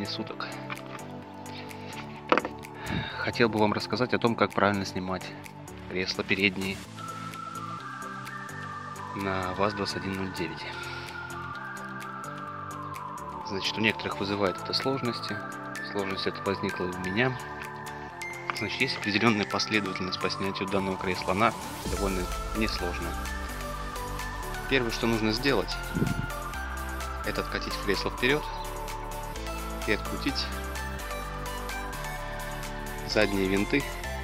течение суток. Хотел бы вам рассказать о том, как правильно снимать кресла передние на ВАЗ-2109. Значит, у некоторых вызывает это сложности. Сложность это возникла у меня. Значит, есть определенная последовательность по снятию данного кресла. Она довольно несложная. Первое, что нужно сделать, это откатить кресло вперед и открутить задние винты,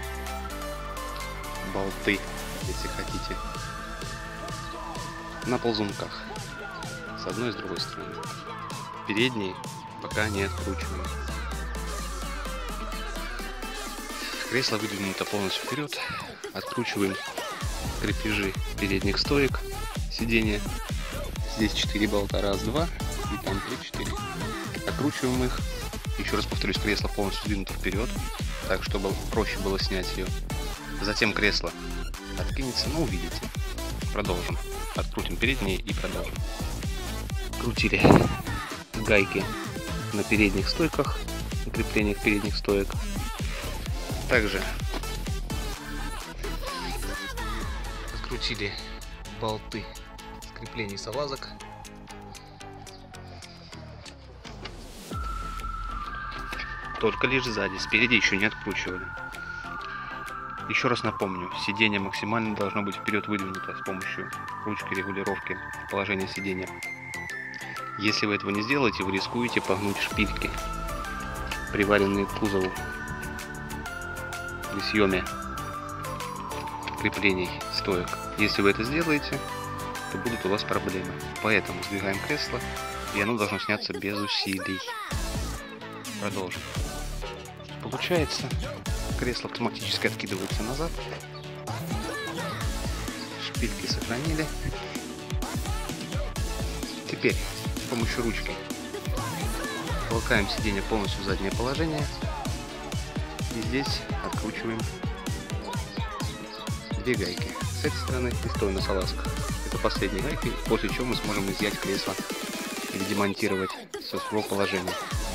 болты, если хотите, на ползунках с одной и с другой стороны. Передние пока не откручиваем. Кресло выдвинуто полностью вперед. Откручиваем крепежи передних стоек сиденья. Здесь 4 болта, раз, два, и там 3-4. Откручиваем их. Еще раз повторюсь, кресло полностью сдвинуто вперед, так чтобы проще было снять ее. Затем кресло откинется, ну увидите. Продолжим. Открутим передние и продолжим. Крутили гайки на передних стойках, на креплениях передних стоек. Также открутили болты с креплений салазок. Только лишь сзади, спереди еще не откручивали. Еще раз напомню, сиденье максимально должно быть вперед выдвинуто с помощью ручки регулировки положения сиденья. Если вы этого не сделаете, вы рискуете погнуть шпильки, приваренные к кузову при съеме креплений стоек. Если вы это сделаете, то будут у вас проблемы. Поэтому сдвигаем кресло, и оно должно сняться без усилий. Продолжим. Получается, кресло автоматически откидывается назад. Шпильки сохранили. Теперь с помощью ручки толкаем сиденье полностью в заднее положение. И здесь откручиваем две гайки. С этой стороны и с той на салазках. Это последняя гайка, после чего мы сможем изъять кресло или демонтировать со своего положения.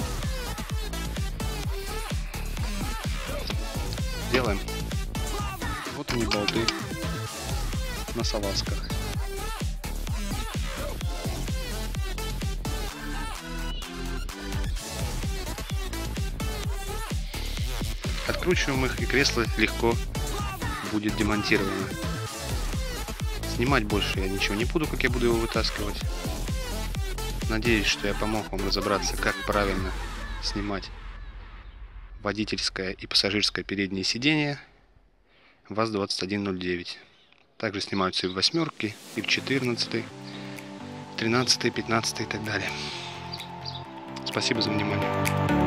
Делаем. Вот они, болты на салазках. Откручиваем их, и кресло легко будет демонтировано. Снимать больше я ничего не буду, как я буду его вытаскивать. Надеюсь, что я помог вам разобраться, как правильно снимать водительское и пассажирское переднее сиденье ВАЗ-2109. Также снимаются и в восьмерке, и в 14, 13, 15 и так далее. Спасибо за внимание.